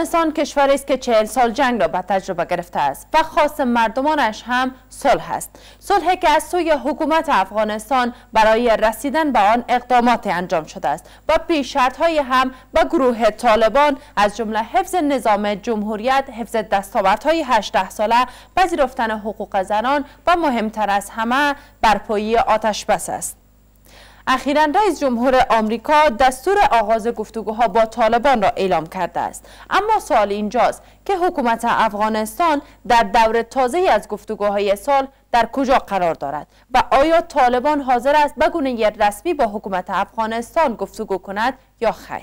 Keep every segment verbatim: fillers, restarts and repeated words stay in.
افغانستان کشوری است که چهل سال جنگ را به تجربه گرفته است و خواست مردمانش هم صلح است. صلحی که از سوی حکومت افغانستان برای رسیدن به آن اقدامات انجام شده است و پیش شرط‌های هم به گروه طالبان از جمله حفظ نظام جمهوریت، حفظ دستاوردهای هجده ساله، پذیرفتن حقوق زنان و مهمتر از همه برپایی آتش بس است. اخیراً رئیس جمهور آمریکا دستور آغاز گفتگوها با طالبان را اعلام کرده است، اما سوال اینجاست که حکومت افغانستان در دور تازه از گفتگوهای صلح در کجا قرار دارد و آیا طالبان حاضر است به گونه رسمی با حکومت افغانستان گفتگو کند یا خیر؟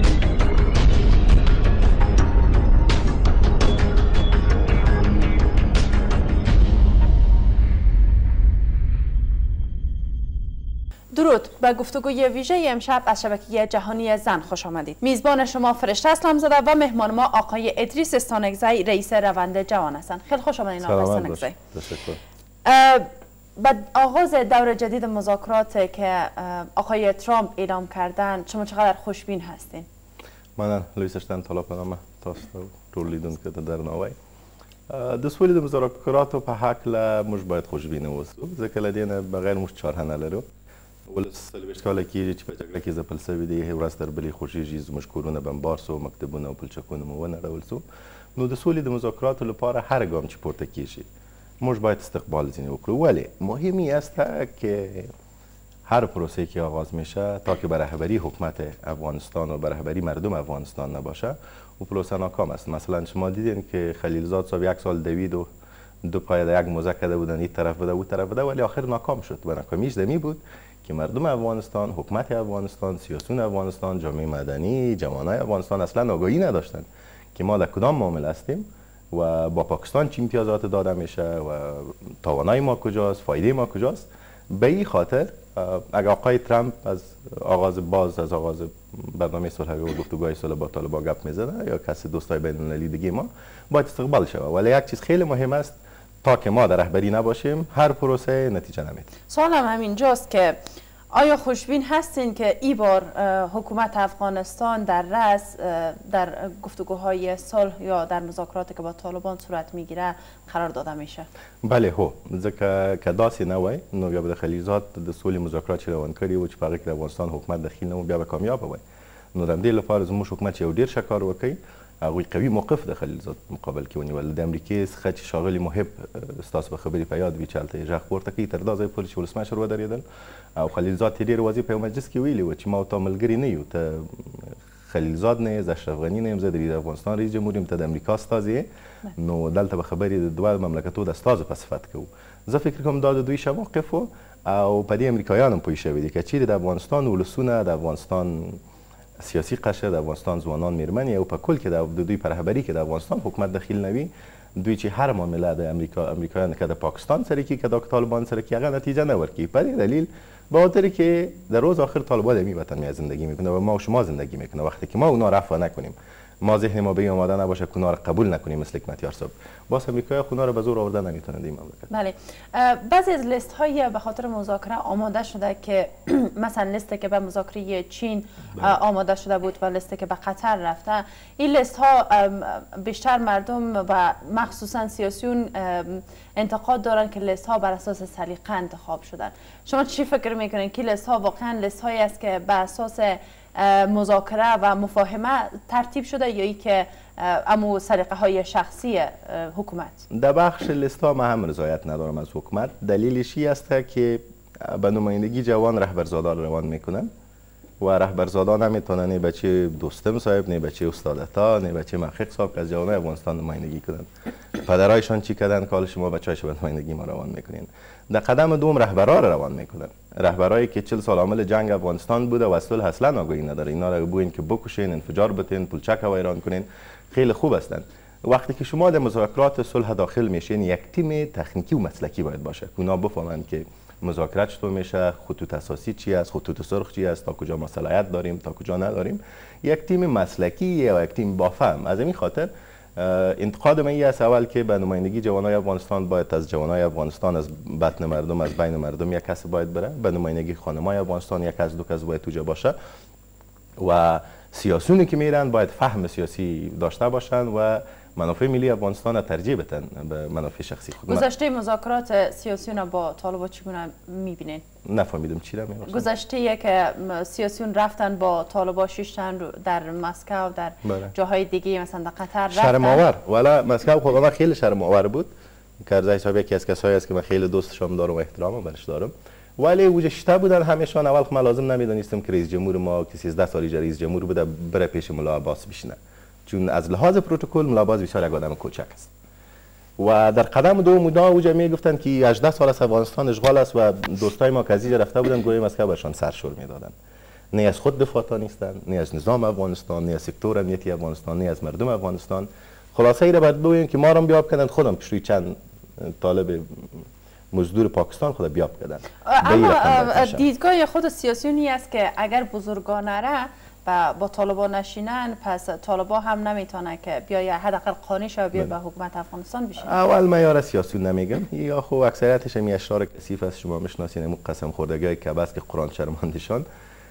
درود، به گفتگوی ویژه امشب از شبکه جهانی زن خوش آمدید. میزبان شما فرشته اسلام زاده و مهمان ما آقای ادریس استانکزی، رئیس روند جوان هستند. خیلی خوش آمدید آقای استانکزی. تشکر. بعد آغاز دور جدید مذاکرات که آقای ترامپ اعلام کردن، شما چقدر خوشبین هستین؟ من لویسشتن طلب کنم تاسو ټول لیدونکو ته درناوی. د سولې د مذاکراتو په هکله موږ باید خوشبینه اوسو، ځکه له دې نه بغیر موږ چاره نه لرو. ولس څلوېښت کاله کېږي چې په جګړه کې ځپل سوي دي، ورځ تر بلې خوږېږي، زموږ کورونه بمبار سو، مکتبونه او پلچکونه مو ونړول سو. نو د سولې د مذاکراتو لپاره هر ګام چې پورته کېږي موږ باید استقبال ځینې وکړو. ولی مهمی است که هر پروسه که آغاز میشه تا که به رهبری حکومت افغانستان و به رهبری مردم افغانستان نباشه و پروسه ناکام است. مثلا شما دیدین که خلیلزاد صاحب یک سال دوید و دو پای در یک موزه کرده بودن، این طرف بده اون طرف بده، ولی آخر ناکام شد. و ناکامیش دمی بود که مردم افغانستان، حکومت افغانستان، سیاسیون افغانستان، جامعه مدنی، جوانای افغانستان اصلا آگاهی نداشتند که ما در کدام معامله هستیم و با پاکستان چی امتیازات داده میشه و توانای ما کجاست، فایده ما کجاست. به این خاطر اگر آقای ترامپ از آغاز باز از آغاز برنامه صلح و گفتگوهای صلح با طالبان گپ میزنه یا کسی دوستای بین المللی دیگه ما باید استقبال شود. ولی یک چیز خیلی مهم است، تا که ما در رهبری نباشیم هر پروسه نتیجه نمیده. سوالم همینجاست که آیا خوشبین هستین که این بار حکومت افغانستان در رأس در گفتگوهای صلح یا در مذاکراتی که با طالبان صورت میگیره قرار داده میشه؟ بله هو، ځکه که داسې نه وای نو بیا به د خلیلزاد د سولې مذاکرات چې روان کړي وو چې په هغه کې د افغانستان حکومت دخیل نه و، بیا به کامیابه وای. نو د همدې لپاره زموږ حکومت چې یو ډېر ښه کار وکړي، هغوی قوي موقف د خلیلزاد مقابل کې ونیول. د امریکې څخه چې ښاغلي محب ستاسو به خبرې په یاد وي چې هلته یې غږ پورته کوي، تر دا ځایه پورې چې ولسمشر ودرېدل او خلیلزاد یې ډېر واضح په یو مجلس کې ویلي وو چې ما او تا ملګري نه یو، ته خلیلزاد نه یې، زه اشرف غني نه یم، زه د افغانستان رئیس جمهور یم، ته د امریکا استازی یې. نو دلته به خبرې د دوه مملکتو د استازو په صفت کوو. زه فکر کوم دا د دوی ښه موقف و او په دې امریکایان هم پوه شوي دي که چیرې د افغانستان ولسونه، د افغانستان سیاسی قشر، د افغانستان ځوانان میرمنې او په کل کې د دوی په رهبري کې د افغانستان حکومت دخیل نه وي، دوی چې هر معامله د امریکا امریکایان که د پاکستان سره کوي که د طالبان سره کوي هغه نتیجه نه ورکوي. په دې دلیل به خاطر که در روز آخر طالبان در این وطن می زندگی میکنه و ما و شما زندگی میکنه. وقتی که ما اونا رفع نکنیم، ما ذهن ما به این آماده نباشه که اونا رو قبول نکنیم مثل حکمتیار صاحب، باز امریکا اونا رو به زور آورده نمیتونه این مملکت. بله، بعضی از لیست های به خاطر مذاکره آماده شده که مثلا لیستی که به مذاکره چین آماده شده بود و لیستی که به قطر رفته، این لیست ها بیشتر مردم و مخصوصا سیاسیون انتقاد دارن که لیست ها بر اساس سلیقه انتخاب شدن. شما چی فکر میکنین که لیست ها واقعا لیست هایی است که بر اساس مذاکره و مفاهمه ترتیب شده یا ای که امو سلیقه های شخصی حکومت؟ در بخش لیست ها من هم رضایت ندارم از حکومت. دلیلش این است که به نمایندگی جوان رهبرزادا روان میکنن و رهبرزادا نمیتونن نه بچه دوستم صاحب، نه بچه استادتا، نه بچه محقق صاحب که از جوانای افغانستان نمایندگی کنن. پدرایشان چی کردن که حالا شما بچه‌هاش به نمایندگی ما روان میکنین. در قدم دوم رهبرا رو روان میکنن، رهبرایی که چهل سال عامل جنگ افغانستان بوده و صلح اصلا آگاهی نداره. اینا رو بگوین که بکشین، انفجار بتین، پلچک ویران کنین، خیلی خوب هستند. وقتی که شما در مذاکرات صلح داخل میشین، یک تیم تکنیکی و مسلکی باید باشه. اونا بفهمن که مذاکرات چطور میشه، خطوط اساسی چی است، خطوط سرخ چی است، تا کجا ما صلاحیت داریم، تا کجا نداریم. یک تیم مسلکی و یک تیم با فهم. از این خاطر انتقاد من این است اول که به نمایندگی جوانای افغانستان باید از جوانای افغانستان، از بطن مردم، از بین مردم یک کس باید بره. به نمایندگی خانمای افغانستان یک از دو کس باید توجه باشه و سیاسیونی که میرن باید فهم سیاسی داشته باشن و منافع ملی افغانستان را ترجیح بدن به منافع شخصی خود. گذشته مذاکرات سیاسیون با طالبان چگونه میبینین؟ نفهمیدم چی را میگفتن. گذشته که سیاسیون رفتن با طالبان شیشتن در مسکو، در بله. جاهای دیگه مثلا در قطر رفتن. شرم آور. والا مسکو خب من خیلی شرم آور بود. کرزی صاحب یکی از کسایی است که من خیلی دوستشم دارم و احترامم برش دارم. ولی اوجه شتا بودن همیشان اول خب من لازم نمیدونستم که رئیس جمهور ما که سیزده سالی رئیس جمهور بوده بره پیش ملا عباس بشینه. چون از لحاظ پروتکل ملا عباس بسیار یک آدم کوچک است. و در قدم دو مدا اوجه میگفتن که هجده سال از افغانستان اشغال است و دوستای ما که از اینجا رفته بودن گویا مسکو برشان سرشور میدادن. نه از خود دفاع نیستن، نه از نظام افغانستان، نه از سکتور امنیتی افغانستان، نه از مردم افغانستان. خلاصه ای را بعد بگویم که ما را بیاب کردن خودم پیش روی چند طالب مزدور پاکستان خود بیاب کردن. اما دیدگاه خود سیاسیونی است که اگر بزرگان نره و با طالبان نشینن پس طالبان هم نمیتونه که بیا حداقل قانع شه بیا به حکومت افغانستان بشینه. اول من یار سیاسیون نمیگم یا خب اکثریتش می اشرار کثیف است شما میشناسین مو قسم خوردگی که بس که قرآن شرمندشان.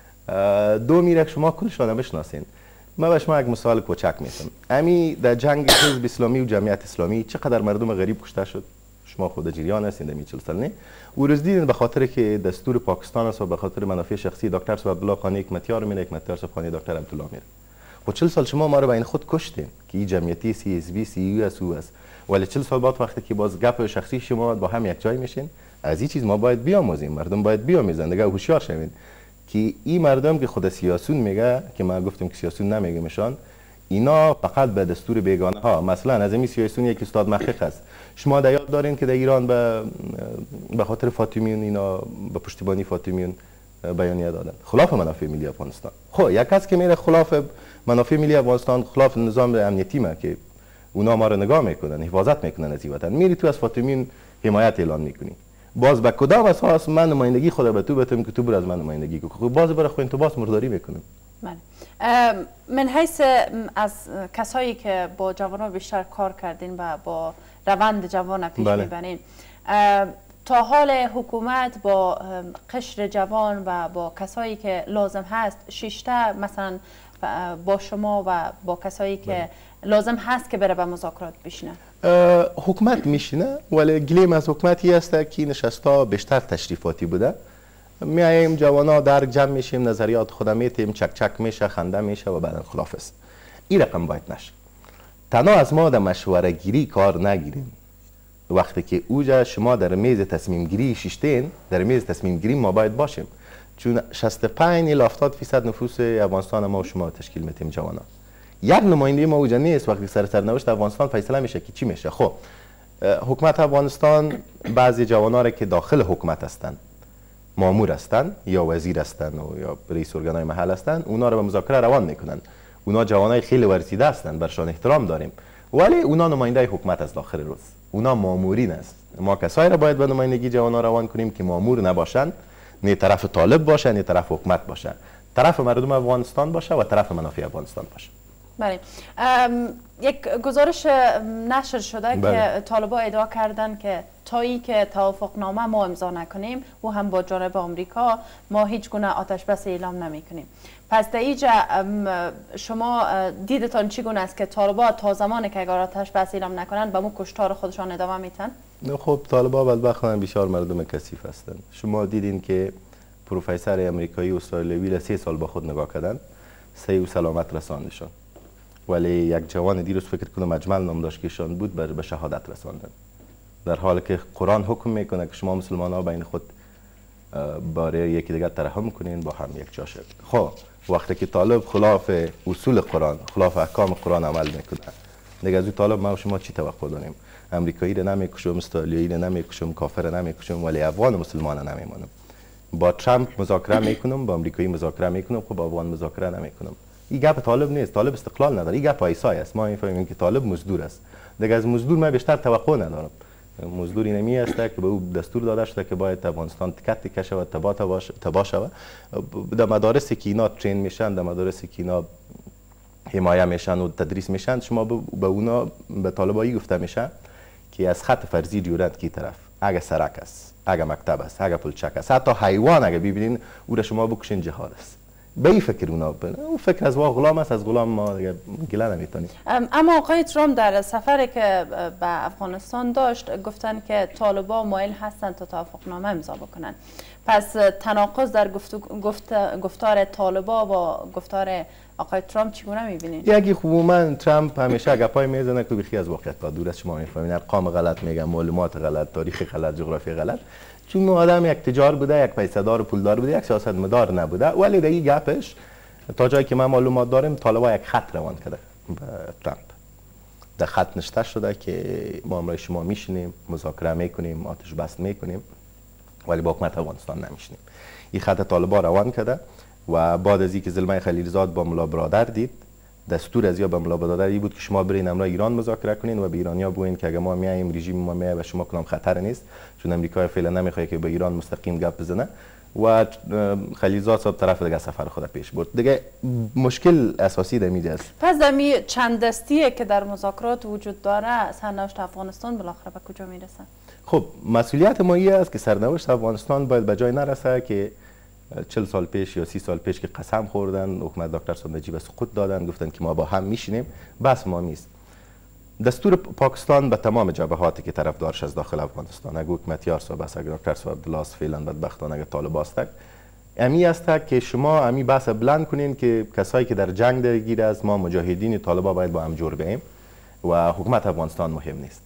دو میره شما کلشان میشناسین. من به شما یک مثال کوچک میتم. امی در جنگ حزب اسلامی و جمعیت اسلامی چقدر مردم غریب کشته شد. شما خود جریان هستین در چهل سال نه و روز دیدین به خاطر که دستور پاکستان است و به خاطر منافع شخصی دکتر صاحب عبدالله خانی حکمتیار میره حکمتیار صاحب خانی دکتر عبدالله میره. خب چهل سال شما ما رو بین خود کشتین که این جمعیتی سی اس بی سی یو اس او است. ولی چهل سال بعد وقتی که باز گپ شخصی شما با هم یک جای میشین از این چیز ما باید بیاموزیم. مردم باید بیاموزن دیگه هوشیار شوین که این مردم که خود سیاسون میگه که ما گفتیم که سیاسون نمیگیمشان اینا فقط به دستور بیگانه ها. مثلا از این سیاسیون یک استاد محقق است. شما در یاد دارین که در ایران به به خاطر فاطمیون اینا به پشتیبانی فاطمیون بیانیه دادن خلاف منافع ملی افغانستان. خب یک کس که میره خلاف منافع ملی افغانستان خلاف نظام امنیتی ما که اونا ما رو نگاه میکنن حفاظت میکنن از این وطن میری تو از فاطمیون حمایت اعلان میکنی. باز به کدام اساس من نمایندگی خود به تو بتم که تو بر از من نمایندگی کنی؟ باز برای خود تو باز مرداری میکنم. من حیث از کسایی که با جوانان بیشتر کار کردین و با روند جوان پیش بله. میبرین تا حال حکومت با قشر جوان و با کسایی که لازم هست شیشته مثلا با شما و با کسایی که بله. لازم هست که بره به مذاکرات بشینه حکومت میشینه ولی گلیم از حکومتی است که نشستا بیشتر تشریفاتی بوده. میایم جوانا در جمع میشیم نظریات خودم میتیم چک چک میشه خنده میشه و بعدا خلافست. این رقم باید نشه. تنها از ما در مشوره گیری کار نگیریم. وقتی که اوجا شما در میز تصمیم گیری ششتین در میز تصمیم گیری ما باید باشیم چون شصت و پنج الی هفتاد درصد نفوس افغانستان ما و شما تشکیل میتیم جوانا. یک نماینده ما اوجا نیست وقتی سر سرنوشت افغانستان فیصله میشه که چی میشه. خب حکومت افغانستان بعضی جوانا را که داخل حکومت هستند مامور هستند یا وزیر هستند و یا رئیس ارگانهای محل هستند اونا رو به مذاکره روان میکنن. اونا جوانای خیلی ورزیده هستند برشان احترام داریم ولی اونا نماینده حکومت از آخر روز اونا مامورین است. ما کسایی را باید به نمایندگی جوانا روان کنیم که مامور نباشند نه طرف طالب باشن نه طرف حکومت باشن طرف مردم افغانستان باشه و طرف منافع افغانستان باشه. بله یک گزارش نشر شده بله. که طالبان ادعا کردن که تایی که توافقنامه ما امضا نکنیم و هم با جانب آمریکا ما هیچ گونه آتش بس اعلام نمی کنیم. پس در اینجا شما دیدتان چگونه است که طالبان تا زمانی که اگر آتش بس اعلام نکنن به مو کشتار خودشان ادامه میتن؟ خب طالبان بدبختانه بسیار مردم کثیف هستند. شما دیدین که پروفسور امریکایی استرالیایی سه سال با خود نگاه کردن سعی و سلامت رساندشان ولی یک جوان دیروز فکر کنم اجمل نام داشت که ایشان بود بر به شهادت رساندن در حالی که قرآن حکم میکنه که شما مسلمان ها بین خود برای یکی دیگر ترحم کنین با هم یک جا شد. خب وقتی که طالب خلاف اصول قرآن خلاف احکام قرآن عمل میکنه دیگه از اون طالب ما و شما چی توقع داریم؟ امریکایی رو نمیکشم استرالیایی رو نمیکشم کافر رو نمیکشم ولی افغان مسلمان رو نمیمونم. با ترامپ مذاکره میکنم با امریکایی مذاکره میکنم خب با افغان مذاکره نمیکنم. این گپ طالب نیست. طالب استقلال نداره. این گپ ایسای است. ما میفهمیم که طالب مزدور است. دیگه از مزدور من بیشتر توقع ندارم. مزدور اینمی است که به او دستور داده شده که باید افغانستان تکت تکه شود تبا تبا شود. در مدارسی که اینا ترین میشن در مدارسی که اینا حمایه میشن و تدریس میشن شما به اونا به طالبایی گفته میشه که از خط فرضی جورند کی طرف اگه سرک است اگه مکتب است اگه پلچک است حتی حیوان اگه ببینین او را شما بکشین جهاد است. به این فکر اونا ببینن. اون فکر از وا غلام است، از غلام ما دیگه گله نمیتونیم. اما آقای ترامپ در سفری که به افغانستان داشت گفتن که طالبان مایل هستند تا توافقنامه امضا بکنن. پس تناقض در گفت گفت گفتار طالبان با گفتار آقای ترامپ چگونه می‌بینید؟ یکی عموما ترامپ همیشه گپای میزنه که بخی از واقعیت دور از شما میفهمین. ارقام غلط میگن، معلومات غلط، تاریخ غلط، جغرافی غلط. چون آدم یک تجار بوده، یک پیسه‌دار و پولدار بوده، یک سیاستمدار نبوده. ولی در این گپش تا جایی که من معلومات دارم طالبان یک خط روان کرده به ترامپ. در خط نشته شده که ما امروز شما میشینیم، مذاکره میکنیم، آتش بس میکنیم، ولی با حکومت افغانستان نمیشینیم. این خط طالبان روان کرده و بعد از اینکه زلمه خلیلزاد با ملا برادر دید، دستور از یا به ملا برادر این بود که شما برین امروز ایران مذاکره کنین و به ایرانیا بگوین که اگه ما میایم رژیم ما میای و شما کدام خطر نیست، چون امریکا فعلا نمیخواد که به ایران مستقیم گپ بزنه و خلیلزاد صاحب طرف دیگه سفر خود پیش برد. دیگه مشکل اساسی در اینجا است. پس دمی چند دستیه که در مذاکرات وجود داره، سرنوشت افغانستان بالاخره به کجا میرسه؟ خب مسئولیت ما این است که سرنوشت افغانستان باید به جای نرسه که چهل سال پیش یا سی سال پیش که قسم خوردن، حکومت دکتر صاحب نجیب سقوط دادن، گفتن که ما با هم میشینیم، بس ما نیست. دستور پاکستان به تمام جبهاتی که طرفدارش از داخل افغانستان، اگه حکومت یار صاحب است، اگه دکتر صاحب دلاس فعلا بدبختانه اگه طالب است، امی است که شما امی بحث بلند کنین که کسایی که در جنگ درگیر است، ما مجاهدین طالبا باید با هم جور بیم و حکومت افغانستان مهم نیست.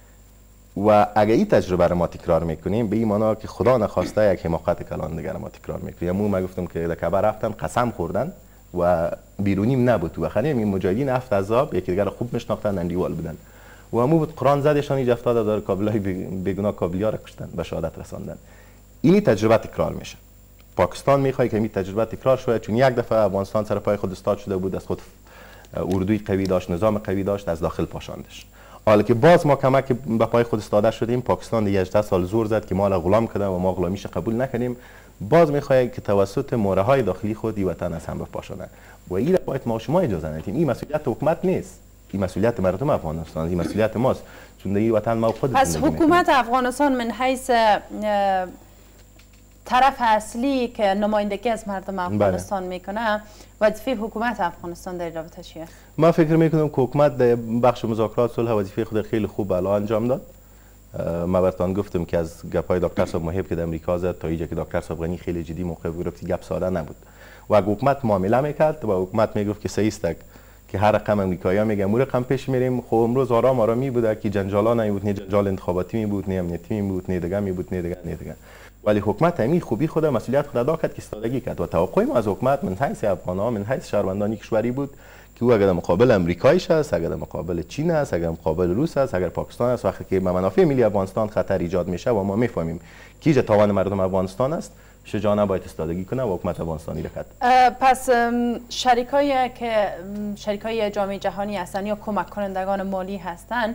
و اگه این تجربه را ما تکرار میکنیم به این معنا که خدا نخواسته یک حماقت کلان دیگر ما تکرار میکنیم. مو ما گفتم که در کعبه رفتن قسم خوردن و بیرونیم نبود و خنیم این مجاهدین هفت عذاب یکی دیگر خوب میشناختن، اندیوال بودن و مو بود قرآن زدشان اینجا افتاده داره کابلای بیگناه کابلیا را کشتن، به شهادت رساندن. این تجربه تکرار میشه. پاکستان میخواد که این تجربه تکرار شه، چون یک دفعه افغانستان سر پای خود استاد شده بود، از خود اردوی قوی داشت، نظام قوی داشت، از داخل پاشاندش. حالا که باز ما کمک به پای خود استاده شدیم، پاکستان دیگه هجده سال زور زد که ما را غلام کنه و ما غلامیش قبول نکنیم، باز میخواد که توسط موره های داخلی خود این وطن از هم بپاشانه و این را باید ما شما اجازه ندیم. این مسئولیت حکومت نیست، این مسئولیت مردم افغانستان، این مسئولیت ماست، چون این وطن ما خود پس حکومت افغانستان من حیث طرف اصلی که نمایندگی از مردم افغانستان میکنه، وظیفه حکومت افغانستان در رابطه چیه؟ ما فکر میکنم که حکومت در بخش مذاکرات صلح وظیفه خود خیلی خوب الان انجام داد. ما براتون گفتم که از گپای دکتر صاحب محب که در امریکا زد تا اینجا که دکتر صاحب غنی خیلی جدی موقف گرفت، گپ ساده نبود و حکومت معامله میکرد و حکومت میگفت که صحیح است که هر رقم امریکایی‌ها میگن مو رقم پیش میریم. خب امروز آرام آرامی بوده که جنجالا نمیبود، نه جنجال انتخاباتی میبود، نه امنیتی میبود، نه دیگه میبود، نه دیگه نه دیگه. ولی حکومت همین خوبی خود مسئولیت خود ادا کرد که استادگی کرد و توقع ما از حکومت من حیث افغان‌ها، من حیث شهروندان کشوری بود که او اگر در مقابل امریکایش است، اگر در مقابل چین است، اگر مقابل روس است، اگر پاکستان است، وقتی که به منافع ملی افغانستان خطر ایجاد میشه و ما میفهمیم کی جه تاوان مردم افغانستان است، شجاعانه باید استادگی کنه و حکومت افغانستانی را کرد. پس شریکایی که شریکای جامعه جهانی هستند یا کمک کنندگان مالی هستند،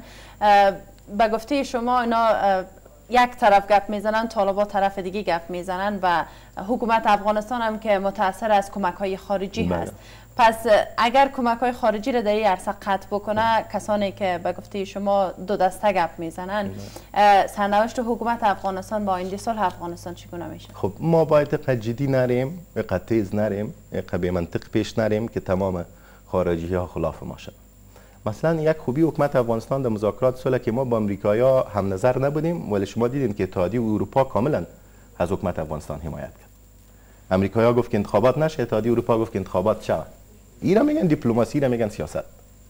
به گفته شما اینا یک طرف گپ میزنن، طالبان طرف دیگه گپ میزنن و حکومت افغانستان هم که متاثر از کمک های خارجی بله. هست. پس اگر کمک های خارجی را در این عرصه قطع بکنه، کسانی که به گفته شما دو دسته گپ میزنن، سرنوشت حکومت افغانستان با آینده صلح افغانستان چگونه میشه؟ خب ما باید قد جدی نریم، قد تیز نریم، قد به منطق پیش نریم که تمام خارجی ها خلاف ما شد. مثلا یک خوبی حکومت افغانستان در مذاکرات صلح که ما با امریکایی‌ها هم نظر نبودیم، ولی شما دیدین که اتحادیه اروپا کاملا از حکومت افغانستان حمایت کرد. امریکایی‌ها گفت که انتخابات نشه، اتحادیه اروپا گفت که انتخابات شه. اینا میگن دیپلماسی، را میگن سیاست.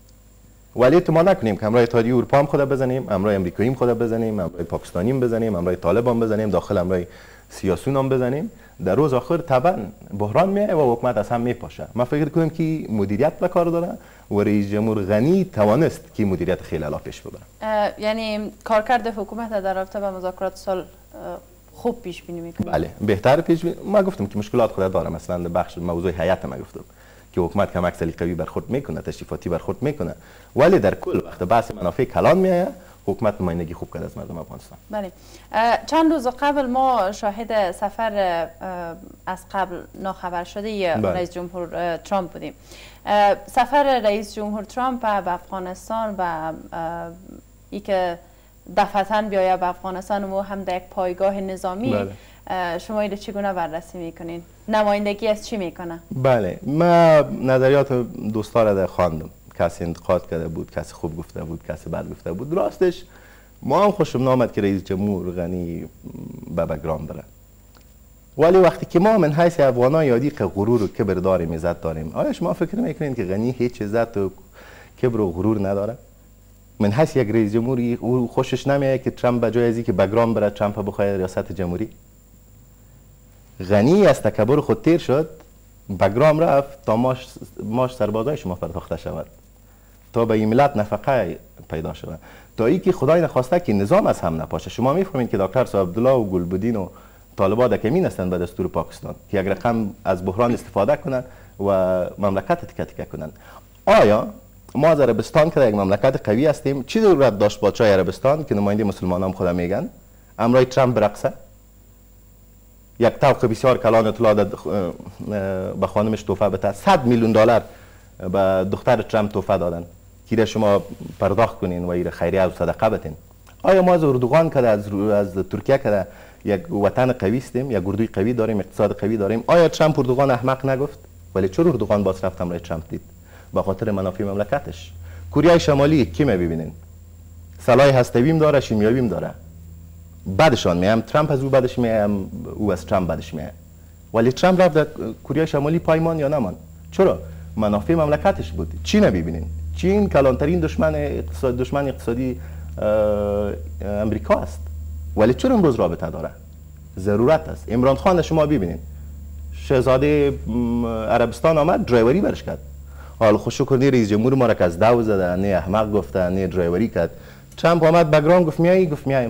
ولی تو ما نکنیم که امروز اتحادیه اروپا هم خود بزنیم، امروز امریکایی هم خود بزنیم، امروز پاکستانی هم بزنیم، امروز طالب هم بزنیم، داخل امروز سیاسیون هم بزنیم، در روز آخر طبعا بحران میاد و حکومت از هم میپاشه. ما فکر کنیم که مدیریت به کار داره و رئیس جمهور غنی توانست که مدیریت خیلی اعلی پیش ببره. یعنی کارکرد حکومت در رابطه با مذاکرات صلح خوب پیش بینی میکنه. بله بهتر پیش بینی. ما گفتم که مشکلات خود داره، مثلا در بخش موضوع هیئت ما گفتم که حکومت کمک سلیقه‌ای برخورد میکنه، تشریفاتی برخورد میکنه، ولی در کل وقت بحث منافع کلان میاد حکومت نمایندگی خوب کرد از مردم افغانستان. بله. چند روز قبل ما شاهد سفر از قبل ناخبر شده رئیس جمهور ترامپ بودیم. سفر رئیس جمهور ترامپ به افغانستان و ای که دفعتاً بیاید به افغانستان و هم در یک پایگاه نظامی. بله. شما اینو چگونه بررسی میکنین؟ نمایندگی از چی میکنه؟ بله، من نظریات دوستا را در خواندم، کسی انتقاد کرده بود، کسی خوب گفته بود، کسی بد گفته بود. راستش ما هم خوشم نامد که رئیس جمهور غنی به بگرام بره، ولی وقتی که ما من حیث افغانان یادی که غرور و کبر داریم، عزت داریم، آیا شما فکر میکنین که غنی هیچ عزت و کبر و غرور نداره؟ من حیث یک رئیس جمهوری او خوشش نمیاد که ترامپ به جای از اینکه بگرام بره ترامپ بخواد ریاست جمهوری؟ غنی از تکبر خود تیر شد، بگرام رفت تا ماش ماش سربازای شما پرداخته شود، تا به این ملت نفقه پیدا شود، تا ای که خدای نخواسته که نظام از هم نپاشه. شما میفهمید که دکتر صاحب عبدالله و گلبدین و طالبان دکمین هستند به دستور پاکستان که یک رقم از بحران استفاده کنند و مملکت تکه تکه کنند. آیا ما از عربستان که یک مملکت قوی هستیم چی ضرورت داشت پادشاه عربستان که نماینده مسلمانان خدا میگن امرای ترامپ برقصه؟ یک طوق بسیار کلان اطلاع به خانمش تحفه بده، صد میلیون دلار به دختر ترامپ تحفه دادن که شما پرداخت کنین و ایره خیریه و صدقه بدین. آیا ما از اردوغان که از از ترکیه که یک وطن قوی هستیم، یک اردوی قوی داریم، اقتصاد قوی داریم، آیا ترامپ اردوغان احمق نگفت؟ ولی چرا اردوغان باز رفت امرای ترامپ دید؟ به خاطر منافع مملکتش. کره شمالی کی میبینین؟ سلاح هسته‌ای‌ام داره، شیمیایی‌ام داره. بعدشان میام ترامپ از او بعدش میام او از ترامپ بعدش میام. ولی ترامپ رفت در کره شمالی پایمان یا نمان؟ چرا؟ منافع مملکتش بود. چین ببینین. چین کلانترین دشمن اقتصاد دشمن اقتصادی امریکا است. ولی چرا امروز رابطه داره؟ ضرورت است. عمران خان شما ببینین. شاهزاده عربستان آمد درایوری برش کرد. حال خوشو کنی رئیس جمهور ما را که از دو زده، نه احمق گفته، نه درایوری کرد. ترامپ آمد بگرام گفت میایی، گفت میایم.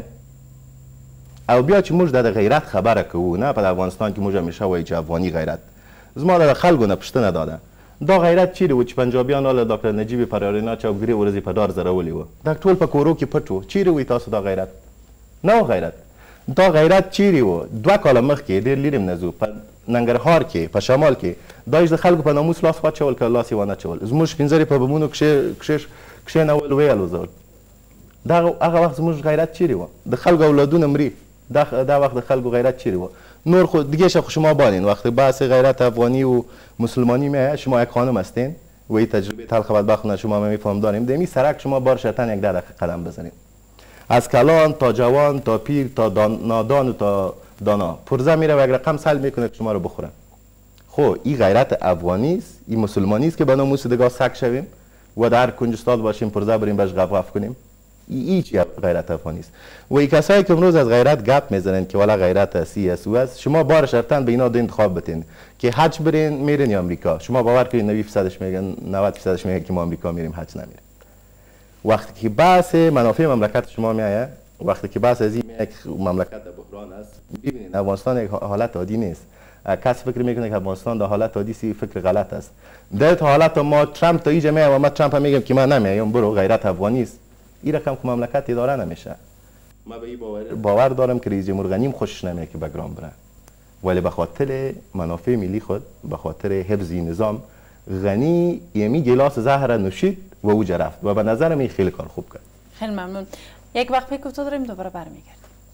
او بیا چې موږ د غیرت خبره کوو، نه په افغانستان کې موږ همیشه وایو چې افغاني غیرت. زما د خلکو نه پوښتنه داده دا غیرت چیرې و چې پنجابیان له ډاکټر نجیب پرارینا چاپګرې ورځې په دار زرولې وه، دا ټول په کورو کې پټ و. چیرې وی تاسو دا غیرت؟ نه غیرت. دا غیرت چیرې و؟ دوه کاله مخکې ډېر لرې نه ځو په ننګرهار کې په شمال کې دا د خلکو په ناموس لاس واچول که لاس یې ونه اچول. زموږ سپین زري په بمونو کښېنول ویې الوزول. دا هغه وخت زموږ غیرت چیرې و؟ د خلکو اولادونه مري. دا دا وقت خلکو غیرت چیرې و؟ نور خو دیگه خو شما بالین وقتی بحث غیرت افغانی و مسلمانی میاد شما یک خانم هستین و این تجربه تلخ بدبختانه شما میفهم داریم دمی سرک شما بار شرطن یک ده دقیقه قدم بزنید از کلان تا جوان تا پیر تا نادان و تا دانا پرزه میره و یک رقم سل میکنه که شما رو بخوره. خو این غیرت افغانی است، این مسلمانی است که به ناموس دگاه سگ شویم و در کنج استاد باشیم پرزه بریم بهش غف کنیم. ای چی غیرت افغانی است. و این کسایی که امروز از غیرت گپ میزنن که والا غیرت سی اس است، شما بار شرطن به اینا دو انتخاب بتین که حج برین میرین یا آمریکا. شما باور کنید نود درصدش میگن نود درصدش میگن که ما آمریکا میریم، حج نمیریم. وقتی که بحث منافع مملکت شما میایه، وقتی که بحث از این میایه که مملکت در بحران است، ببینید افغانستان یک حالت عادی نیست. کسی فکر میکنه که افغانستان در حالت عادی سی فکر غلط است. در حالت ما ترامپ تا اینجا میاد و ما ترامپ میگم که من نمیام برو غیرت افغانی است. این رقم که مملکت اداره نمیشه. ما به این باور, باور دارم که رئیس جمهور غنی خوشش نمیاد که بگرام بره، ولی به خاطر منافع ملی خود، به خاطر حفظ نظام، غنی یمی گلاس زهر نوشید و او رفت و به نظر من خیلی کار خوب کرد. خیلی ممنون. یک وقت کوتاه داریم دوباره برمیگردیم.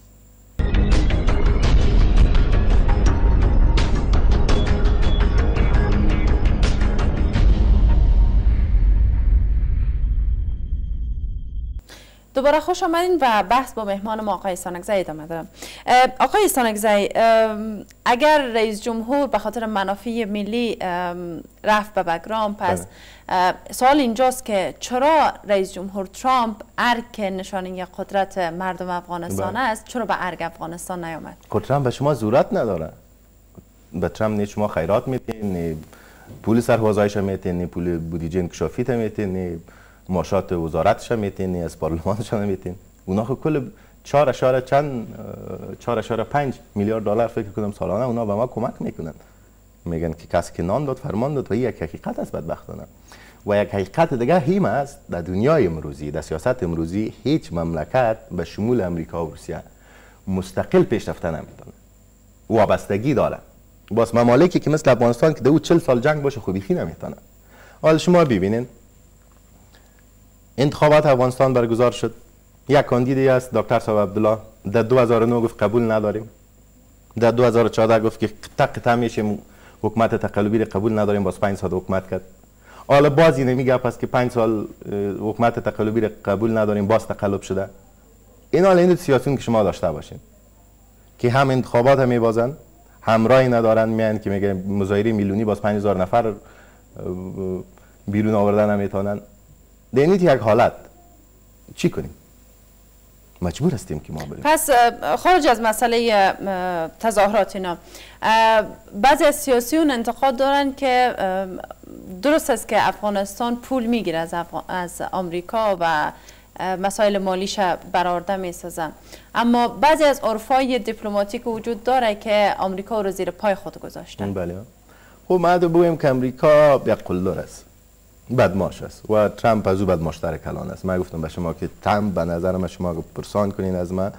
دوباره خوش آمدین و بحث با مهمان ما آقای سانکزی ادامه دارم. آقای سانکزی، اگر رئیس جمهور به خاطر منافع ملی رفت به بگرام، پس سوال اینجاست که چرا رئیس جمهور ترامپ ارگ نشانه قدرت مردم افغانستان است، چرا به ارگ افغانستان نیامد؟ ترامپ به شما ضرورت نداره. به ترامپ نه شما خیرات میتین، نه پول سربازایش میتین، نه پول بودجه انکشافیت میتین، نه معاشات وزارتش میتین، از پارلمانش میتین. اونا خو کل چهار اشاره چند چهار اشاره پنج میلیارد دلار فکر کنم سالانه اونا به ما کمک میکنن. میگن که کسی که نان داد فرمان داد و این یک حقیقت است بدبختانه. و یک حقیقت دیگه هیم است در دنیای امروزی، در سیاست امروزی هیچ مملکت به شمول امریکا و روسیه مستقل پیشرفته نمیتونه. وابستگی داره. باز ممالکی که مثل افغانستان که دو چهل سال جنگ باشه خوبی خی نمیتونه. حالا شما ببینین انتخابات افغانستان برگزار شد، یک کاندیدی است دکتر صاحب عبدالله در دو هزار و نه گفت قبول نداریم، در دو هزار و چهارده گفت که قطع قطع میشیم حکومت تقلبی را قبول نداریم، باز پنج سال حکومت کرد. حالا باز این میگه پس که پنج سال حکومت تقلبی را قبول نداریم باز تقلب شده. این حال این سیاسیون که شما داشته باشین که هم انتخابات هم میبازن، هم رای ندارن، میان که میگه مظاهره میلیونی باز پنج هزار نفر بیرون آوردن نمیتونن. دینیت یک حالت چی کنیم؟ مجبور هستیم که ما بریم. پس خارج از مسئله تظاهرات اینا، بعضی از سیاسیون انتقاد دارن که درست است که افغانستان پول میگیره از, از آمریکا و مسائل مالیش برآورده میسازن، اما بعضی از عرفای دیپلماتیک وجود داره که آمریکا رو زیر پای خود گذاشتن. بله. خب ما بگویم که آمریکا یک قلدر است، بدماش است و ترامپ از او بدماشتر کلان است. من گفتم به شما که ترامپ به نظر من شما پرسان کنین از من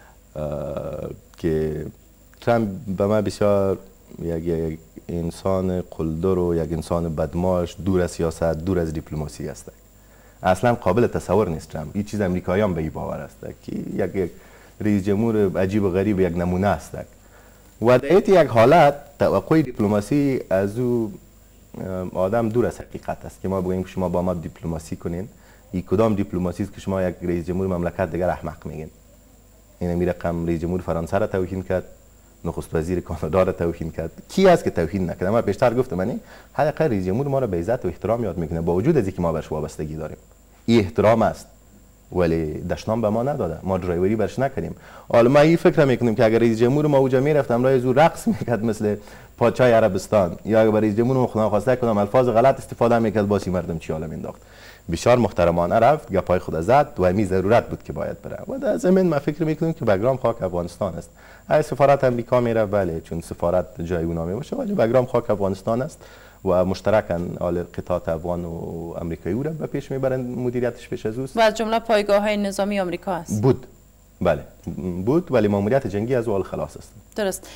که ترامپ به من بسیار یک, یک انسان قلدر و یک انسان بدماش، دور از سیاست، دور از دیپلماسی است. اصلا قابل تصور نیست ترامپ. این چیز امریکاییان به این باور است که یک, یک رئیس جمهور عجیب و غریب یک نمونه است و در یک حالت توقع دیپلماسی از او آدم دور از حقیقت است که ما بگوییم که شما با ما دیپلماسی کنین. این کدام دیپلماسی است که شما یک رئیس جمهور مملکت دیگر احمق میگین؟ این می رقم رئیس جمهور فرانسه را توهین کرد، نخست وزیر کانادا را توهین کرد. کی است که توهین نکرد؟ من پیشتر گفتم من حداقل رئیس جمهور ما را به عزت و احترام یاد میکنه با وجود از اینکه ما برش وابستگی داریم. این احترام است ولی دشنام به ما نداده، ما درایوری برش نکردیم. حالا ما این فکر میکنیم که اگر رئیس جمهور ما اوجا میرفتم راه زو رقص میکرد مثل پادشاه عربستان، یا اگر رئیس جمهور خدا خواسته کنم الفاظ غلط استفاده میکرد باسی مردم چی حالا مینداخت. بسیار محترمانه رفت، گپای خود زد و می ضرورت بود که باید بره. و در زمین ما فکر میکنیم که بگرام خاک افغانستان است. ای سفارت امریکا میره بله چون سفارت جای اونا میباشه، ولی بگرام خاک افغانستان است و مشترکاً آل قطاعات افغان و امریکایی را به پیش میبرن، مدیریتش پیش از اوست. و از جمله پایگاه های نظامی آمریکا است. بود. بله بود ولی ماموریت جنگی از اول خلاص است. درست.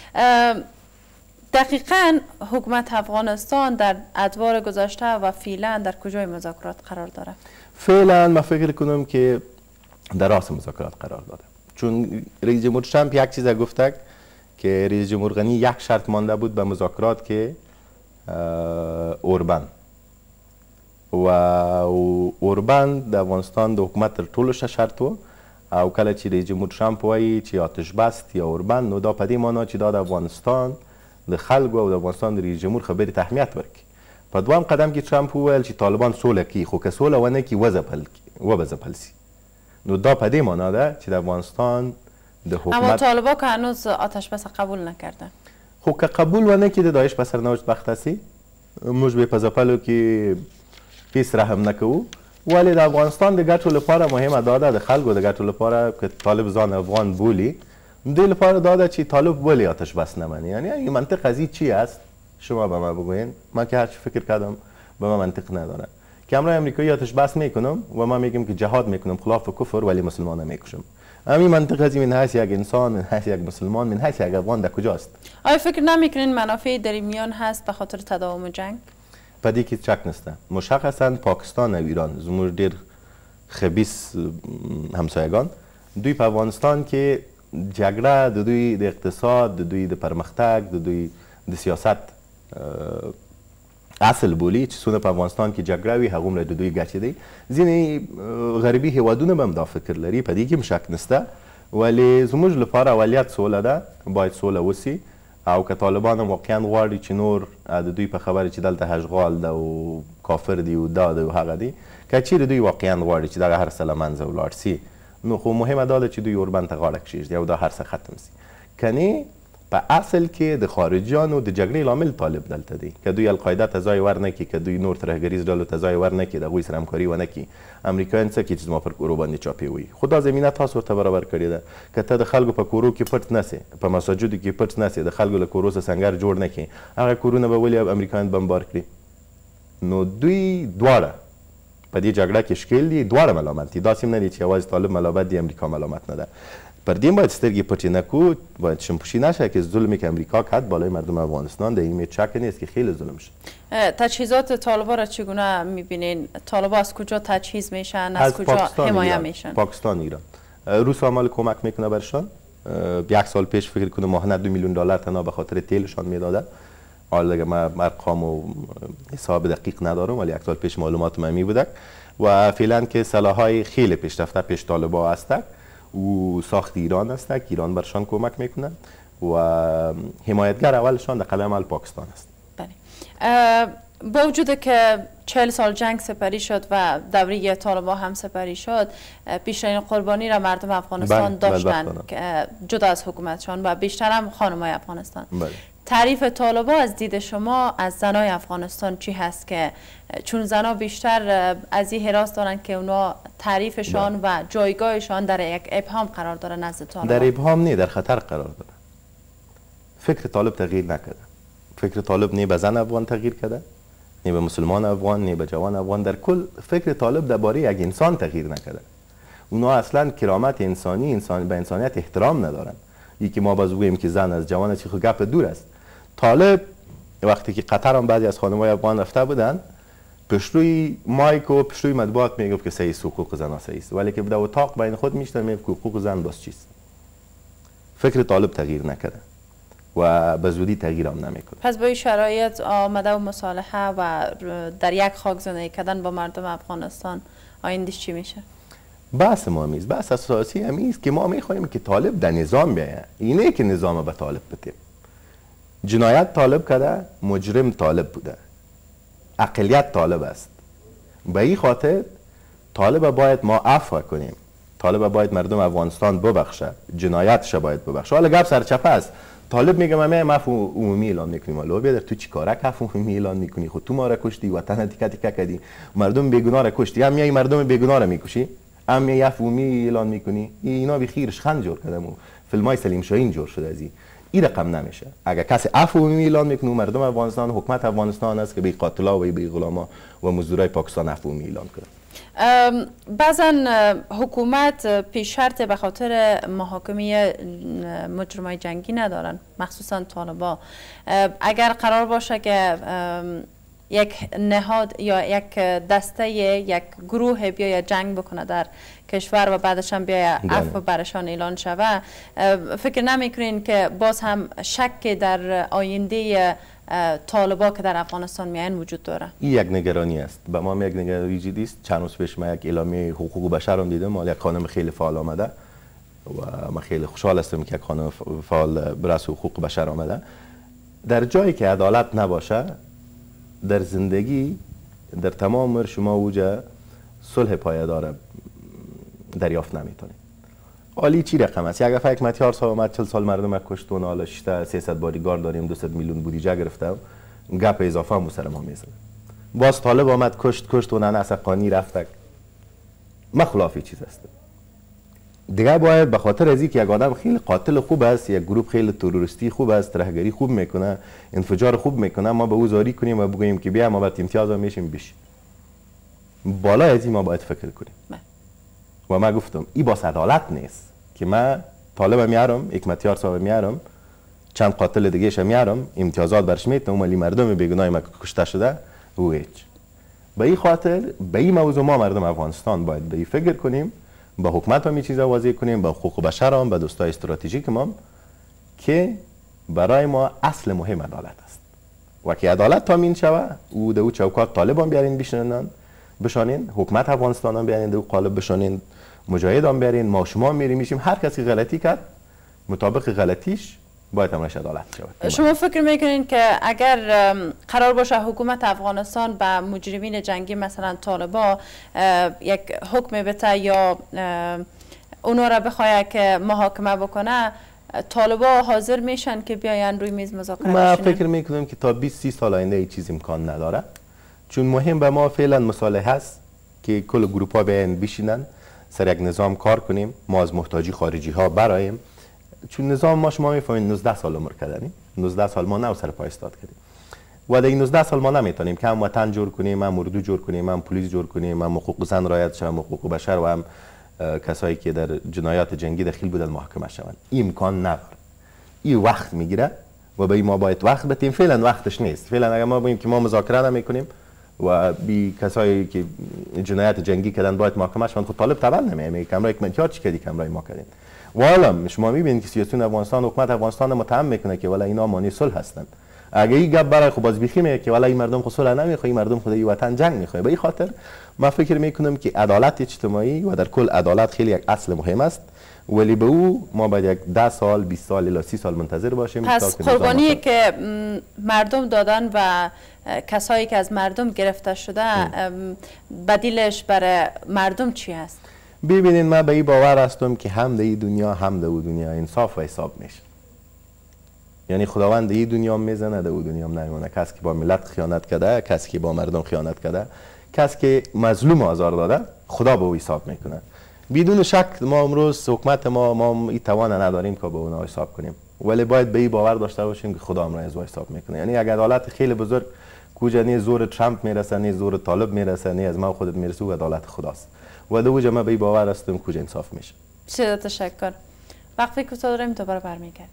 دقیقاً حکومت افغانستان در ادوار گذشته و فعلا در کجای مذاکرات قرار داره؟ فعلا من فکر کنم که در راس مذاکرات قرار داره، چون رئیس جمهور ترامپ یک چیز گفته که رئیس جمهور غنی یک شرط مانده بود به مذاکرات که اوربان و اوربان د افغانستان د حکومت تر ټولو ښه شرط و او کله چې رئیس جمهور ترامپ وایي چې آتش بست یا اوربان، نو دا په دې معنا چې دا د افغانستان د خلکو او د افغانستان د رئیس جمهور خبرې ته اهمیت ورکړي. په دویم قدم کې ترامپ وویل چې طالبان سوله کوي، خو که سوله ونه کړي وبه ځپل سي. نو دا په دې معنا ده چې د افغانستان د حکومت اما طالبان که هنوز آتش بس قبول نکردن. خو که قبول ونه کړي د داعش په سرنوشت بخته سي، موږ به په ځپلو کې هیڅ رحم نکوو. ولی د افغانستان د ګټو لپاره مهمه دا ده، د خلکو د ګټو لپاره که طالب ځان افغان بولي، دوی لپاره دا ده چې طالب ولی آتش بس نمنه. یعنی این منطق از این چی است؟ شما به من بگوین. من که هرچی فکر کردم به من منطق نداره که امروز امریکایی آتش بس میکنم و ما میگیم که جهاد میکنم خلاف کفر ولی مسلمان نمیکشم. همین منطق از این من حیث یک انسان، من حیث یک مسلمان، من حیث یک افغان در کجاست؟ آیا فکر نمیکنین منافع در میان هست به خاطر تداوم جنگ؟ پدی که چک نسته. مشخصا پاکستان و ایران زمور دیر خبیث همسایگان دوی په افغانستان کې جګړه د دوی د اقتصاد، د دوی د پرمختګ، د دوی د سیاست اصل بولی چې څونه په افغانستان کې جګړه وي هغومره د دوی ګټې دی. ځینې غربي هیوادونه هم دا فکر لري، په دې کې هم شک نسته، ولی زموږ لپاره اولویت سوله ده، باید سوله وسي. او که طالبان هم واقعا غواړي چې نور د دوی په خبره چې دلته اشغال ده او کافر دی او دا ده او هغه دی، که چیرې دوی واقعا غواړي چې دغه هر څه له منځه ولاړ سي، نو خو مهمه دا ده چې دوی اوربند ته غاړه کښېږدي او دا هر څه ختم سي. کنی په اصل کې د خارجیانو د جګړې لامل طالب دلته دی. که دوی القاعده ته ځای ورنکړي، که دوی نور ترهګریز ډلو ته ځای ورنکړي، د هغوی سره همکاري ونه کړي، امریکایان څه کوي چې زما پر کورو باندې چاپې وي. خو دا زمینه تاسو ورته برابر کړې ده. که ته د خلکو په کورو کې پټ نسې، په مساجدو کې پټ نسې، د خلکو له کورو څخه سنګر جوړ نه کړې، هغه کورونه به ولې امریکایان بمبار کړي؟ نو دوی دواړه په دې جګړه کې ښکیل دي، دواړه ملامت دي. داسې هم نه دي چې یوازې طالب ملامت دي، امریکا ملامت نه ده. پر دین باید سترگی پچی نکو، باید شمپوشی نشه که ظلمی که امریکا کرد بالای مردم افغانستان در این چک نیست که خیلی ظلم شد. تجهیزات طالبا را چگونه میبینین؟ طالبا از کجا تجهیز میشن؟ از, از کجا حمایه میشن؟ پاکستان، ایران. روسا مال کمک میکنه برشان. یک سال پیش فکر کنم ماهانه دو میلیون دلار تنها به خاطر تیلشان میداده. حالا دیگه من ارقام و حساب دقیق ندارم ولی یک سال پیش معلومات من می بوده و فعلا که سلاح‌های خیلی پیشرفته پیش طالبا هستند و ساخت ایران است، ایران برشان کمک میکنه و حمایتگر اولشان در قلعه عمل پاکستان است. بله. با وجود که چهل سال جنگ سپری شد و دوره طالبان هم سپری شد، بیشترین قربانی را مردم افغانستان بله، داشتن بله که جدا از حکومتشان و بیشتر هم خانم‌های افغانستان. بله. تعریف طالبان از دید شما از زنای افغانستان چی هست که چون زنها بیشتر از این حراس دارن که اونا تعریفشان و جایگاهشان در یک ابهام قرار داره نزد طالبان؟ در ابهام نه، در خطر قرار داره. فکر طالب تغییر نکرده. فکر طالب نه به زن افغان تغییر کرده، نه به مسلمان افغان، نه به جوان افغان. در کل فکر طالب درباره یک انسان تغییر نکرده. اونا اصلا کرامت انسانی، انسان به انسانیت احترام ندارن. یکی ما باز بگوییم که زن از جوان از چی خود گپ دور است. طالب وقتی که قطر هم بعضی از خانم‌های افغان رفته بودن پشتوی مایک و پشتوی مطبوعات میگفت که صحیح حقوق زن صحیح است، ولی که در اتاق بین خود میشتن میگفت که حقوق زن باز چیست. فکر طالب تغییر نکرده و به زودی تغییر هم نمیکنه. پس با این شرایط آمده و مصالحه و در یک خاک زندگی کردن با مردم افغانستان آیندهش چی میشه؟ بحث ما میز بحث اساسی همیست که ما میخوایم که طالب در نظام بیاید، اینه که نظام به طالب بده. جنایت طالب کرده، مجرم طالب بوده، اقلیت طالب است. به این خاطر طالب باید ما عفو کنیم، طالب باید مردم افغانستان ببخشه، جنایتش باید ببخشه. حالا گپ سرچپه است. طالب میگه ما میایم عفو عمومی اعلان میکنیم. لو بیادر تو چی کاره عفو عمومی اعلان میکنی؟ خود تو ما را کشتی، وطن تیکه تیکه کردی، مردم بیگناه را کشتی، هم میای مردم بیگناه را میکشی، هم میای عفو عمومی اعلان میکنی. اینا بخیرش خند جور کردم و فیلمای سلیم شاهین جور شده از این. این رقم نمیشه. اگر کسی عفو عمومی اعلان میکنه مردم افغانستان، حکومت افغانستان است که به قاتلا و به غلاما و مزدورای پاکستان عفو عمومی اعلان کنه. بعضا حکومت پیش شرط به خاطر محاکمه مجرمای جنگی ندارن، مخصوصا طالبا. اگر قرار باشه که یک نهاد یا یک دسته یک گروه بیاید جنگ بکنه در کشور و بعدش هم بیاید عفو برشان اعلان شود، فکر نمیکنین که باز هم شک در آینده طالبا که در افغانستان میان وجود داره؟ این یک نگرانی است. به ما یک نگرانی جدی است. چند روز پیش من یک اعلامیه حقوق بشر هم دیدم، مال یک خانم خیلی فعال آمده و من خیلی خوشحال هستم که یک خانم فعال برای حقوق بشر آمده. در جایی که عدالت نباشه در زندگی در تمام عمر شما اوجه صلح پایدار دریافت نمیتونید. عالی چی رقم است؟ یک دفعه یک متیار صاحب اومد چهل سال مردم کشت و حالا شش سیصد بادیگارد داریم، دویست میلیون بودجه گرفتم، گپ اضافه هم سر ما میزنه. باز طالب آمد کشت کشت و نه اسقانی رفت. ما خلافی چیز است. دیگه باید به خاطر از اینکه یک آدم خیلی قاتل خوب است، یک گروه خیلی تروریستی خوب است، رهگری خوب میکنه، انفجار خوب میکنه، ما به او زاری کنیم و بگوییم که بیا ما بعد امتیاز هم میشیم بیش. بالا از این ما باید فکر کنیم. و ما گفتم این با عدالت نیست که من طالب میارم، حکمتیار صاحب میارم، چند قاتل دیگه ش میارم، امتیازات برش میتونم ولی مردم بیگناه ما کشته شده و هیچ. به این خاطر به این موضوع ما مردم افغانستان باید به این فکر کنیم، با حکومت هم این چیزا واضح کنیم، با حقوق بشر هم، با دوستای استراتژیک ما که برای ما اصل مهم عدالت است. و که عدالت تامین شود او دو چوکات طالبان بیارین بشنن بشانین، حکومت افغانستان هم بیارین دو قالب بشانین، مجاهد هم بیارین، ما شما میریم میشیم، هر کسی غلطی کرد مطابق غلطیش باید همش عدالت شود. شما فکر میکنین که اگر قرار باشه حکومت افغانستان به مجرمین جنگی مثلا طالبا یک حکم بده یا اونا را بخواه که محاکمه بکنه، طالبا حاضر میشن که بیاین روی میز مذاکره بشینن؟ ما بشینن؟ فکر میکنم که تا بیست سی سال آینده این چیز امکان نداره، چون مهم به ما فعلا مصالحه هست که کل گروپ ها بیاین بشینن سر یک نظام کار کنیم، ما از محتاجی خارجی ها برایم، چون نظام ما شما میفهمید نوزده سال عمر کردیم، نوزده سال ما نو سر پای استاد کردیم و در این نوزده سال ما نمیتونیم که هم وطن جور کنیم، هم اردو جور کنیم، هم پلیس جور کنیم، هم حقوق زن رعایت شود، هم حقوق بشر و هم کسایی که در جنایات جنگی دخیل بودن محاکمه شوند. این امکان نداره، این وقت میگیره و به ما باید وقت بدیم. فعلا وقتش نیست. فعلا اگر ما بگیم که ما مذاکره نمیکنیم و بی کسایی که جنایت جنگی کردن باید محاکمه شوند. خود طالب طبعا نمیگه میگه کمرای کمنتیار چی کردی کمرای ما کردین. والا شما میبینید که سیاستون افغانستان حکومت افغانستان متهم میکنه که والا اینا مانی صلح هستند. اگه این گپ برای خب باز بیخی میگه که والا این مردم خود صلح نمیخواد، این مردم خود وطن جنگ میخواد. به این خاطر ما فکر میکنم که عدالت اجتماعی و در کل عدالت خیلی یک اصل مهم است، ولی به او ما باید یک ده سال بیست سال الی سی سال منتظر باشیم. پس قربانی که مردم دادن و کسایی که از مردم گرفته شده بدیلش برای مردم چی است؟ ببینید من به این باور هستم که هم در این دنیا هم در او دنیا انصاف و حساب میشه. یعنی خداوند این دنیا میزنه در او دنیا هم نمیمونه. کسی که با ملت خیانت کرده، کسی که با مردم خیانت کرده، کسی که مظلوم آزار داده، خدا به او حساب میکنه. بدون شک ما امروز حکومت ما ما این توان نداریم که به اونها حساب کنیم، ولی باید به این باور داشته باشیم که خدا امروز از حساب میکنه. یعنی اگر عدالت خیلی بزرگ کجا نه زور ترامپ میرسه، نه زور طالب میرسه، نه از ما خودت میرسه، و عدالت خداست. و دو جمع به این باور هستم کجا انصاف میشه. بسیار تشکر. وقتی که داریم دوباره برمیگردیم.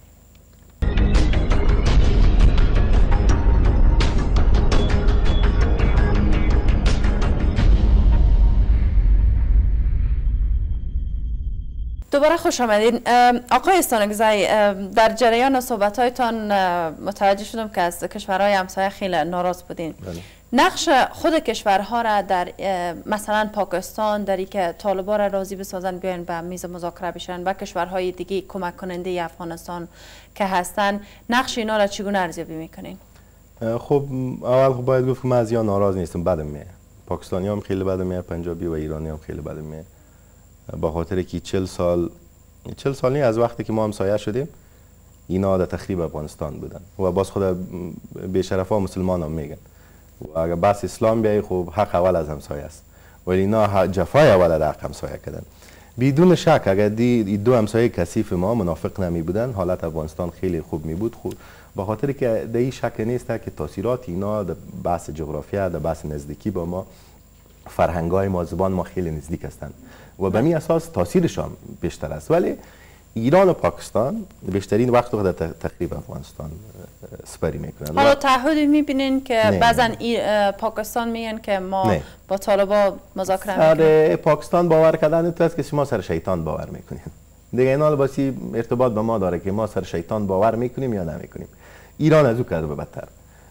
دوباره خوش آمدین. آقای استانکزی، در جریان صحبت‌هایتان متوجه شدم که از کشورهای همسایه خیلی ناراض بودین. بله. نقش خود کشورها را در مثلا پاکستان در اینکه طالبان را راضی بسازن بیاین به میز مذاکره بشن و کشورهای دیگه کمک کننده افغانستان که هستن، نقش اینا را چگونه ارزیابی میکنین؟ خب اول خب باید گفت که من از یا ناراض نیستم، بدم میاد. پاکستانی هم خیلی بدم میاد، پنجابی و ایرانی هم خیلی بدم میاد. با خاطر که چهل سال چهل سال از وقتی که ما همسایه شدیم اینا در تخریب افغانستان بودن و باز خود بی‌شرفا مسلمان هم میگن و اگر بس اسلام بیایی خب حق اول از همسایه است، ولی اینا جفای اول در حق همسایه کردن. بدون شک اگر دی دو همسایه کثیف ما منافق نمی بودن حالت افغانستان خیلی خوب می بود. خوب با خاطر که در این شک نیست که تاثیرات اینا در بحث جغرافیا، در بحث نزدیکی با ما، فرهنگای ما، زبان ما خیلی نزدیک هستند و به می اساس تاثیرشان بیشتر است. ولی ایران و پاکستان بیشترین وقت رو در تخریب افغانستان سپری میکنن. حالا تعهدی میبینین که بعضا پاکستان میگن که ما نه. با طالبان مذاکره میکنیم؟ سر پاکستان باور کردن تو است که شما سر شیطان باور میکنین. دیگه اینا البته ارتباط به ما داره که ما سر شیطان باور میکنیم یا نمیکنیم. ایران از او کرده به بدتر.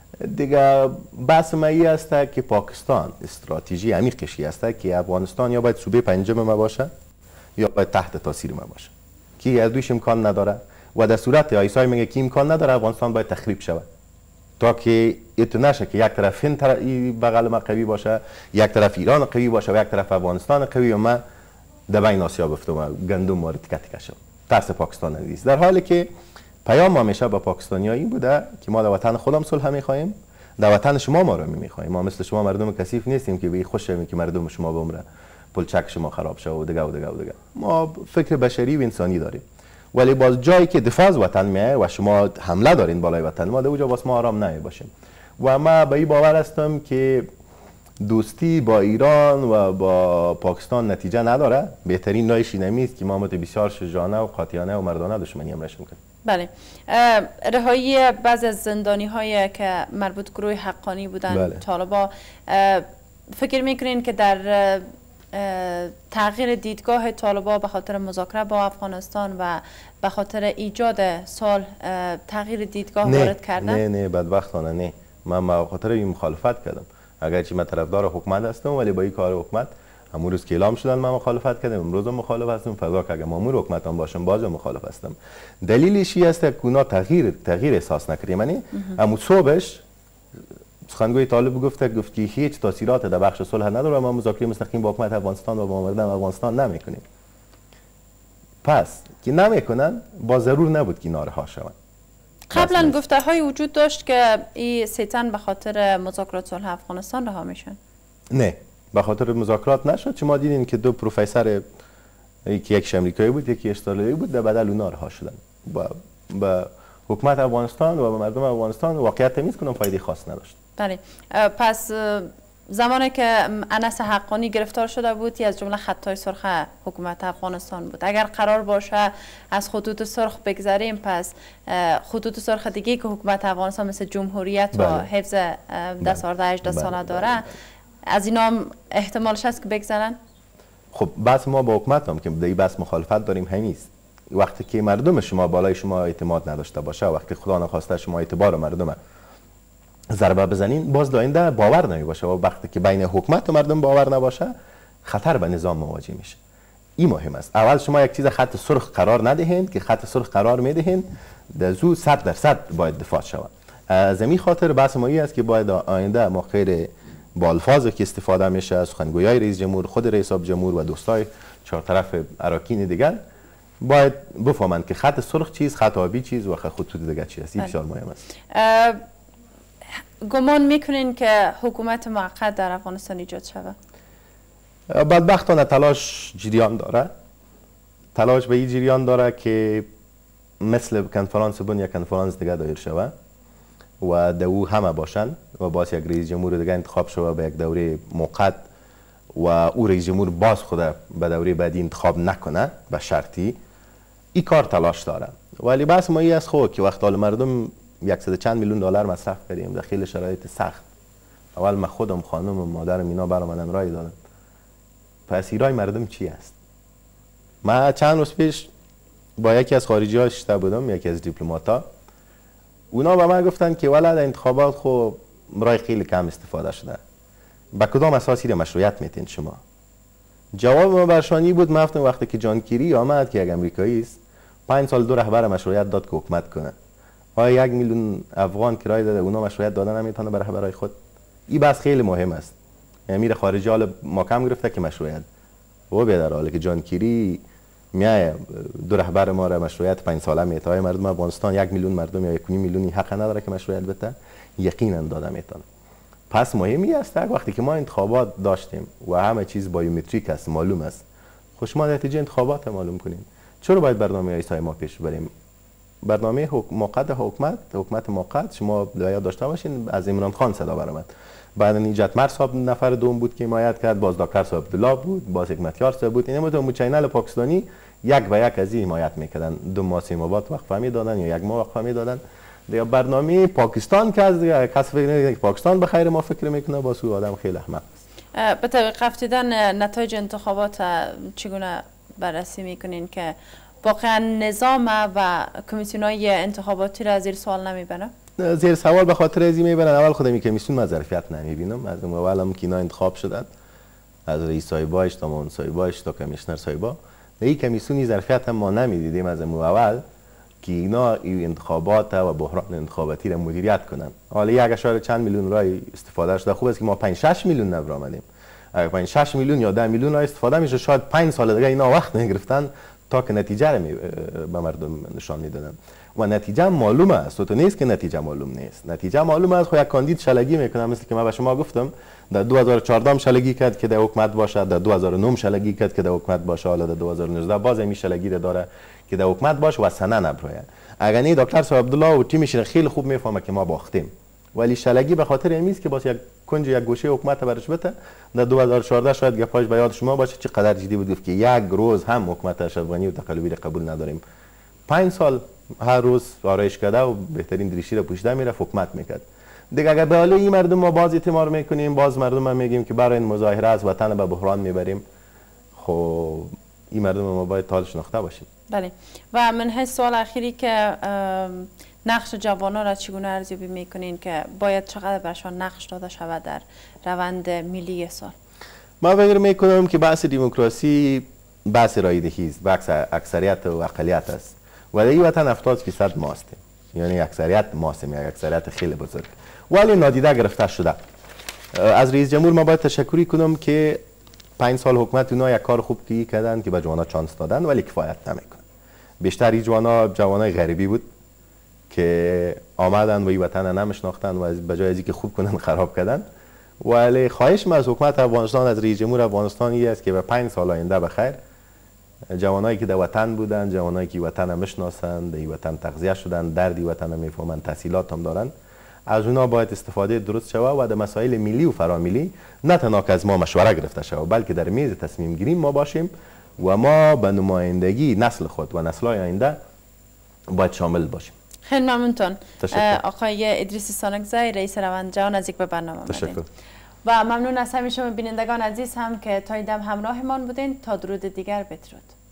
دیگه بحث ما ای است که پاکستان استراتژی عمیقشی است که افغانستان یا باید صوبه پنجم ما باشه یا باید تحت تاثیر ما باشه، که از دویش امکان نداره و در صورت آیسای میگه که امکان نداره افغانستان باید تخریب شود تا که ایتو نشه که یک طرف این طرف بغل ما قوی باشه، یک طرف ایران قوی باشه و یک طرف افغانستان قوی و ما در بین آسیا بفتم و گندم وارد تیکه تیکه شد. ترس پاکستان نیست. در حالی که پیام ما همیشه با پاکستانی‌ها این بوده که ما در وطن خودم صلح می‌خوایم، در وطن شما ما رو می‌خوایم. ما مثل شما مردم کثیف نیستیم که به خوش شویم که مردم شما بمره، پلچک شما خراب شه و دیگه و دیگه و دیگه. ما فکر بشری و انسانی داریم. ولی باز جایی که دفاع از وطن میه و شما حمله دارین بالای وطن ما، در اونجا واسه ما آرام نمی باشیم. و ما به این باور هستم که دوستی با ایران و با پاکستان نتیجه نداره. بهترین راهش اینه است که ما مت بسیار شجاعانه و قاطعانه و مردانه دشمنی امرش میکنیم. بله. رهایی بعض از زندانی هایی که مربوط گروه حقانی بودن، بله. طالبا، فکر میکنین که در تغییر دیدگاه طالبا به خاطر مذاکره با افغانستان و به خاطر ایجاد صلح تغییر دیدگاه وارد کردن؟ نه نه بدبختانه نه. من به خاطر این مخالفت کردم. اگرچه من طرفدار حکومت هستم ولی با این کار حکومت همون روز که اعلام شدن من مخالفت کردم، امروز هم مخالف هستم، فردا که اگه مامور حکومت هم باشم باز مخالف هستم. دلیلش این است که اونا تغییر تغییر احساس نکردیم. یعنی امو صبحش سخنگوی طالب گفته گفت که هیچ تاثیرات در بخش صلح نداره و ما مذاکره مستقیم با حکومت افغانستان و با مردم افغانستان نمیکنیم. پس که نمیکنن با ضرور نبود که نارها شوند. قبلا گفته های وجود داشت که این سیتن به خاطر مذاکرات صلح افغانستان رها میشن. نه، به خاطر مذاکرات نشد. شما دیدین که دو پروفسور، یکی یکیش امریکایی بود یکی استرالیایی بود، در بدل اونها رها شدن. با با حکومت افغانستان و با مردم افغانستان واقعیت تمیز کنم فایده خاص نداشت. بله. پس زمانی که انس حقانی گرفتار شده بود از جمله خطای سرخ حکومت افغانستان بود. اگر قرار باشه از خطوط سرخ بگذاریم، پس خطوط سرخ دیگه که حکومت افغانستان مثل جمهوریت و حفظ دستارده هجده ساله داره، از اینا هم احتمالش هست که بگذارن. خب بس ما با حکومت هم که دیگه بس مخالفت داریم همیست. وقتی که مردم شما بالای شما اعتماد نداشته باشه، وقتی خدا نخواسته شما اعتبار مردم ضربه بزنین، باز داینده باور نمی باشه، و وقتی که بین حکومت و مردم باور نباشه خطر به نظام مواجه میشه. این مهم است. اول شما یک چیز خط سرخ قرار ندهید که خط سرخ قرار میدهید در زو صد درصد باید دفاع شود. از این خاطر بحث ما است که باید آینده ما خیر با الفاظی که استفاده میشه از سخنگویای رئیس جمهور، خود رئیس جمهور و دوستای چهار طرف اراکین دیگر باید بفهمند که خط سرخ چیز، خط آبی چیز و خطوط دیگر چیز است. این بسیار مهم است. گمان میکنین که حکومت موقت در افغانستان ایجاد شود؟ بدبختانه تلاش جریان داره. تلاش به این جریان داره که مثل کنفرانس بن یا کنفرانس دیگه دایر شود و دو همه باشند و باز یک رئیس جمهور دیگه انتخاب شود به یک دوره موقت و او رئیس جمهور باز خود به دوره بعدی انتخاب نکنه به شرطی. این کار تلاش داره. ولی بس ما این از خود که وقت حال مردم یکصد چند میلیون دلار مصرف کردیم در خیلی شرایط سخت، اول من خودم خانم و مادرم اینا برام رای دادن، پس ایرای مردم چی است؟ من چند روز پیش با یکی از خارجی ها شده بودم، یکی از دیپلماتا، اونا به من گفتن که ولد انتخابات خو رای خیلی کم استفاده شده، با کدام اساسی را مشروعیت میتین شما؟ جواب ما برشانی بود. من گفتم وقتی که جان کیری آمد که یک امریکایی است پنج سال دو رهبر مشروعیت داد که حکومت کنه، آیا یک میلیون افغان که رای داده اونا مشروعیت دادن نمیتونه برای برای خود؟ این بحث خیلی مهم است. امیر خارجی حال ما کم گرفته که مشروعیت و به در حالی که جان کیری میای دو رهبر ما را مشروعیت پنج ساله میته، های مردم افغانستان یک میلیون مردم یا یک میلیونی حق نداره که مشروعیت بده؟ یقینا داده میتونه. پس مهمی است وقتی که ما انتخابات داشتیم و همه چیز بایومتریک است، معلوم است، خوش ما نتیجه انتخابات معلوم کنیم. چرا باید برنامه ایستای ما پیش بریم؟ برنامه موقت حکومت حکومت موقت شما یاد داشته باشین از عمران خان صدا برآمد، بعد نیجات مر صاحب نفر دوم بود که حمایت کرد، باز دکتر صاحب عبدالله بود، باز حکمتیار صاحب بود. اینا تو چینل پاکستانی یک به یک از این حمایت میکردن، دو ماه سه ماه بعد وقفه میدادن یا یک ماه وقفه میدادن. دیگه برنامه پاکستان که از کس فکر نمیکنه که پاکستان به خیر ما فکر میکنه، با سو آدم خیلی احمق است. به طبق افتیدن نتایج انتخابات چگونه بررسی میکنین که واقعا نظام و کمیسیونای انتخاباتی را زیر سوال نمیبرن؟ زیر سوال به خاطر ازی میبرن اول خود می کمیسیون من ظرفیت نمیبینم. از اول هم که اینا انتخاب شدن از رئیس صاحباش تا معاون صاحباش تا کمیشنر صاحبا، این کمیسیونی ظرفیت هم ما نمیدیدیم از اول که اینا این انتخابات و بحران انتخاباتی را مدیریت کنن. حالا یک اشاره چند میلیون رای استفاده شده، خوب است که ما پنج شش میلیون نفر آمدیم. اگر پنج شش میلیون یا ده میلیون رای استفاده میشه شاید پنج سال دیگه اینا وقت نگرفتن تا که نتیجه را به مردم نشان میدادن و نتیجه معلومه است. تو نیست که نتیجه معلوم نیست، نتیجه معلومه است. خو یک کاندید شلگی میکنه، مثل که من به شما گفتم در دو هزار و چهارده شلگی کرد که در حکومت باشه، در دو هزار و نه شلگی کرد که در حکومت باشه، حالا در دو هزار و نوزده باز همین شلگی را داره که در حکومت باشه و سنه نبره. اگر نه دکتر صاحب عبدالله و تیمش خیلی خوب میفهمه که ما باختیم، ولی شلگی به خاطر این است که باز یک کنج یک گوشه حکومت برش بته. در دو هزار و چهارده شاید گپاش به یاد شما باشه چقدر جدی بود که یک روز هم حکومت اشرفغانی و تقلبی را قبول نداریم. پنج سال هر روز آرایش کرده و بهترین دریشی را پوشیده میره حکومت میکرد. دیگه اگر به حال این مردم ما باز اعتماد میکنیم، باز مردم هم میگیم که برای این مظاهره از وطن به بحران میبریم، خب این مردم ما باید تا شناخته باشیم. بله. و من هست سوال اخیری که نقش جوانان را چگونه ارزیابی میکنین که باید چقدر برشان نقش داده شود در روند ملی سال؟ ما فکر میکنم که بحث دموکراسی بحث رایدهی است، بحث اکثریت و اقلیت است و در این وطن هفتاد فیصد ماست، یعنی اکثریت ماست، یعنی اکثریت خیلی بزرگ، ولی نادیده گرفته شده. از رئیس جمهور ما باید تشکری کنم که پنج سال حکومت اونا یک کار خوب کی کردن که به جوانا چانس دادن، ولی کفایت نمیکنه. بیشتر این جوانا جوانای غریبی بود که آمدن و این وطن نمیشناختن و به جای از اینکه خوب کنن خراب کردن. ولی خواهش من از حکومت افغانستان، از رئیس جمهور افغانستان این است که به پنج سال آینده بخیر جوانایی که در وطن بودن، جوانایی که وطن میشناسن، در این وطن تغذیه شدن، دردی وطن میفهمن، تحصیلات هم دارن، از اونا باید استفاده درست شود و در مسائل ملی و فرامیلی نه تنها که از ما مشوره گرفته شود بلکه در میز تصمیم گیری ما باشیم و ما به نمایندگی نسل خود و نسل‌های آینده باید شامل باشیم. خیلی ممنونتون آقای ادریس سانکزی رئیس روندجان نزدیک به برنامه آمدین. تشکر. و ممنون از همه شما بینندگان عزیز هم که تا این دم همراهمان بودین. تا درود دیگر بدرود.